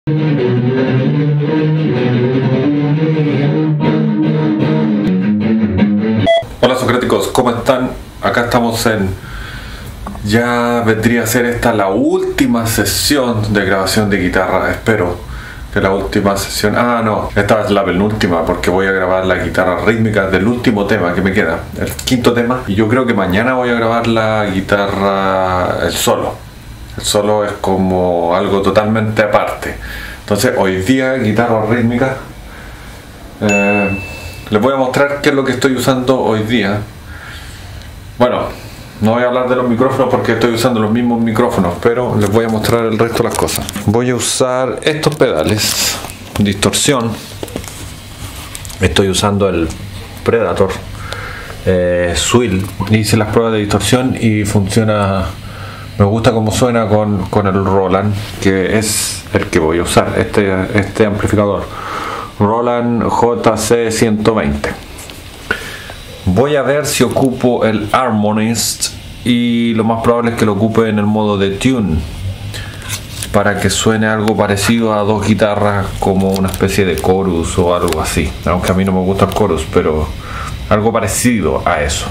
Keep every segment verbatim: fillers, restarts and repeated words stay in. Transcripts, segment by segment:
Hola socráticos, ¿cómo están? Acá estamos en... Ya vendría a ser esta la última sesión de grabación de guitarra, espero que la última sesión... Ah, no, esta es la penúltima porque voy a grabar la guitarra rítmica del último tema que me queda, el quinto tema. Y yo creo que mañana voy a grabar la guitarra, el solo. El solo es como algo totalmente aparte. Entonces hoy día guitarra rítmica, eh, les voy a mostrar qué es lo que estoy usando hoy día. Bueno, no voy a hablar de los micrófonos porque estoy usando los mismos micrófonos, pero les voy a mostrar el resto de las cosas. Voy a usar estos pedales, distorsión. Estoy usando el Predator eh, Swill. Hice las pruebas de distorsión y funciona. Me gusta cómo suena con, con el Roland, que es el que voy a usar, este, este amplificador Roland J C ciento veinte. Voy a ver si ocupo el Harmonist y lo más probable es que lo ocupe en el modo de tune para que suene algo parecido a dos guitarras, como una especie de chorus o algo así, aunque a mí no me gusta el chorus, pero algo parecido a eso.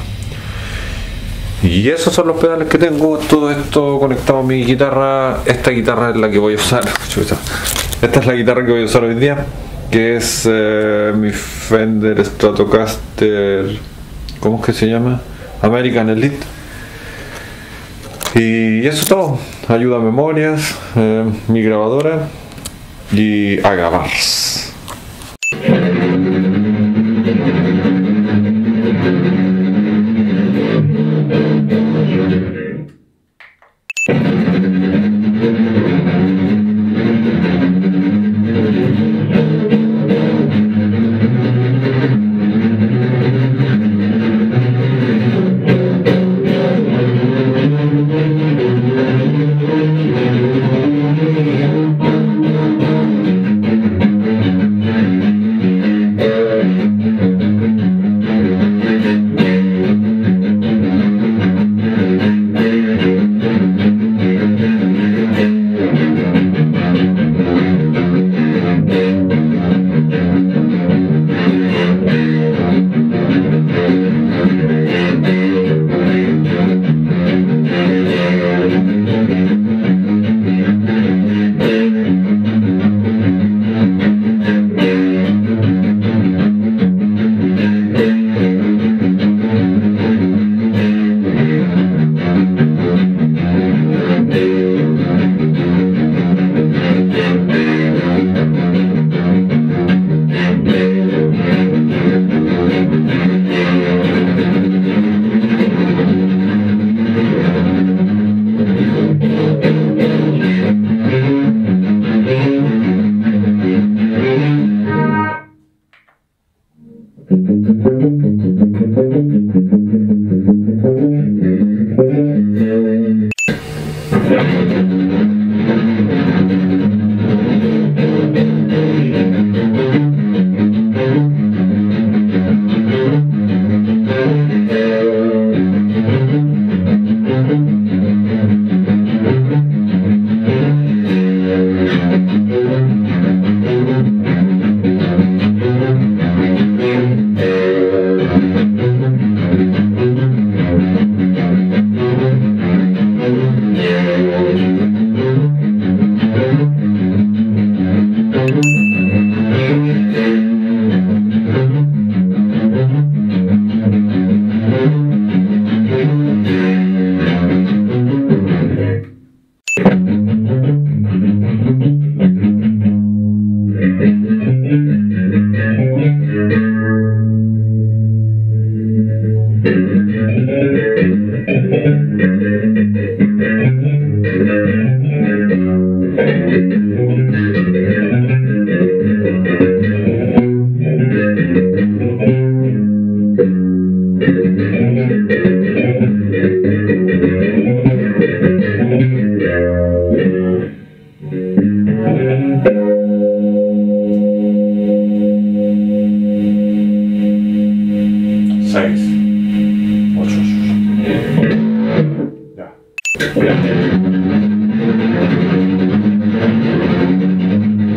Y esos son los pedales que tengo, todo esto conectado a mi guitarra. Esta guitarra es la que voy a usar. Esta es la guitarra que voy a usar hoy día, que es eh, mi Fender Stratocaster, ¿cómo es que se llama? American Elite. Y eso es todo. Ayuda a memorias, eh, mi grabadora y a grabar. seis, ocho. Ya.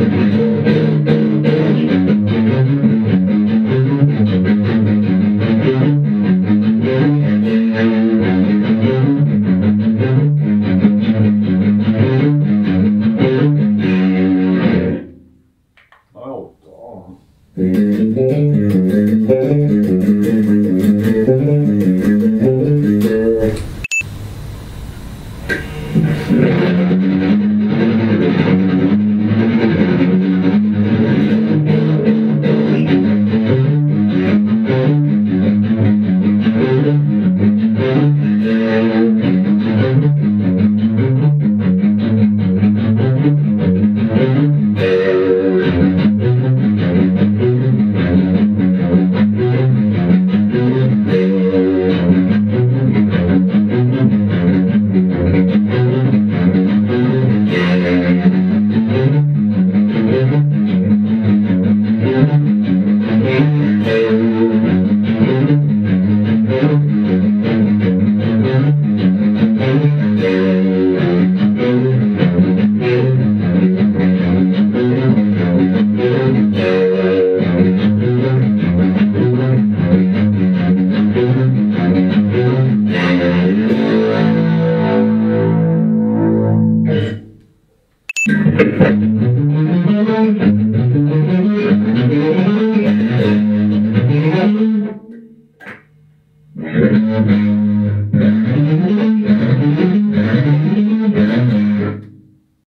Thank you.